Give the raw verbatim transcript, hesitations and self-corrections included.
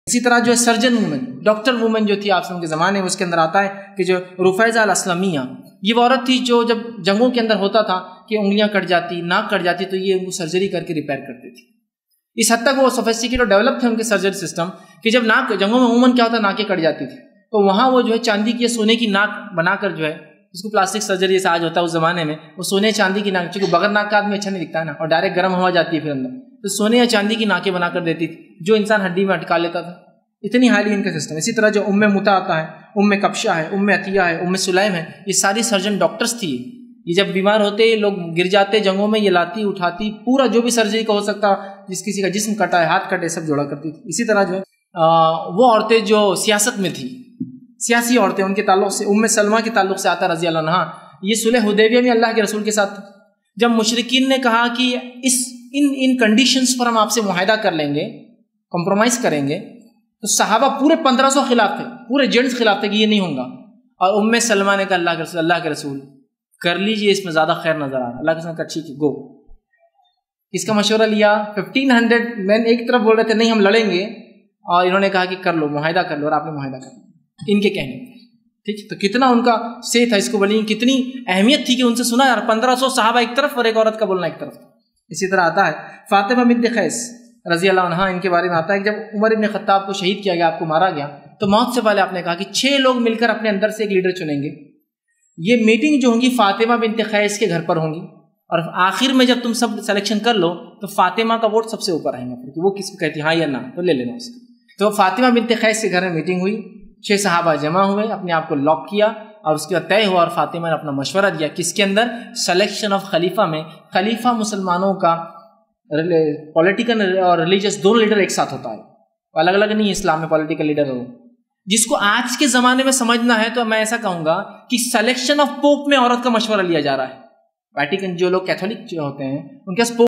اسی طرح جو ہے سرجن وومن، ڈاکٹر وومن جو تھی آپ کے زمانے میں، اس کے اندر آتا ہے کہ جو رفیزہ الاسلمیہ، یہ وہ عورت تھی جو جب جنگوں کے اندر ہوتا تھا کہ انگلیاں کٹ جاتی، ناک کٹ جاتی، تو یہ ان کو سرجری کر کے ریپیئر کرتی تھی. اس حد تک وہ سوفسٹیکیٹ اور ڈیولپ تھے ان کے سرجری سسٹم کہ جب ناک جنگوں میں عموماً کیا ہوتا ہے ناکیں کٹ جاتی تھی، تو وہاں وہ جو ہے چاندی کی سونے کی ناک بنا کر جو ہے، اس کو پلاسٹک سرجری جیسا آج ہوتا ہے، اس زمانے میں وہ سونے چاندی کی ناک، چونکہ بغیر ناک کا آدمی اچھا نہیں دکھتا ہے نا، اور ڈائریکٹ گرم ہوا جاتی ہے پھر اندر، تو سونے یا چاندی کی ناکیں بنا کر دیتی تھی جو انسان ہڈی میں اٹکا لیتا تھا. اتنی ہائیلی ان کا سسٹم. اسی طرح جو ام متا آتا ہے، ام کبشہ ہے، ام عطیہ ہے، ام سلیم ہے، یہ ساری سرجن ڈاکٹرز تھی. یہ جب بیمار ہوتے، لوگ گر جاتے جنگوں میں، یہ لاتی اٹھاتی، پورا جو بھی سرجری کا ہو سکتا، جس کسی کا جسم کٹا ہے، ہاتھ کٹے، سب جوڑا کرتی تھی. اسی طرح جو ہے وہ عورتیں جو سیاست میں تھی، سیاسی عورتیں، ان کے تعلق سے ام سلمہ کے تعلق سے آتا رضی اللہ عنہا. یہ صلح حدیبیہ میں اللہ کے رسول کے ساتھ جب مشرکین نے کہا کہ اس ان ان کنڈیشنز پر ہم آپ سے معاہدہ کر لیں گے، کمپرومائز کریں گے، تو صحابہ پورے پندرہ سو خلاف تھے، پورے جینٹس خلاف تھے کہ یہ نہیں ہوگا. اور ام سلمہ نے کہا اللہ کے رسول اللہ کے رسول کر لیجئے، اس میں زیادہ خیر نظر آ رہا. اللہ کے رسول نے کہا ٹھیک ہے گو. اس کا مشورہ لیا. ففٹین ہنڈریڈ مین ایک طرف بول رہے تھے نہیں ہم لڑیں گے، اور انہوں نے کہا کہ کر لو، معاہدہ کر لو، اور آپ نے معاہدہ کر لیا ان کے کہنے. ٹھیک، تو کتنا ان کا سے تھا اس کو بولیں، کتنی اہمیت تھی کہ ان سے سنا یار. پندرہ سو صحابہ ایک طرف اور ایک عورت کا بولنا ایک طرف. اسی طرح آتا ہے فاطمہ بنت قیس رضی اللہ عنہا، ان کے بارے میں آتا ہے کہ جب عمر ابن خطاب کو شہید کیا گیا، آپ کو مارا گیا، تو موت سے پہلے آپ نے کہا کہ چھ لوگ مل کر اپنے اندر سے ایک لیڈر چنیں گے. یہ میٹنگ جو ہوں گی فاطمہ بنت قیس کے گھر پر ہوں گی، اور آخر میں جب تم سب سلیکشن کر لو تو فاطمہ کا ووٹ سب سے اوپر آئیں گا، کہ وہ کس کو کہتی ہاں یا نہ، تو لے لینا اس کو. تو فاطمہ بنت قیس کے گھر میں میٹنگ ہوئی، چھ صحابہ جمع ہوئے، اپنے آپ کو لاک کیا، اور اس کے بعد طے ہوا، اور فاطمہ نے اپنا مشورہ دیا کس کے اندر، سلیکشن آف خلیفہ میں. خلیفہ مسلمانوں کا پولیٹیکل اور ریلیجس دونوں لیڈر ایک ساتھ ہوتا ہے، الگ الگ نہیں. اسلام میں پولیٹیکل لیڈر ہو، جس کو آج کے زمانے میں سمجھنا ہے تو میں ایسا کہوں گا کہ سلیکشن آف پوپ میں عورت کا مشورہ لیا جا رہا ہے. ویٹیکن جو لوگ کیتھولک جو ہوتے ہیں ان کے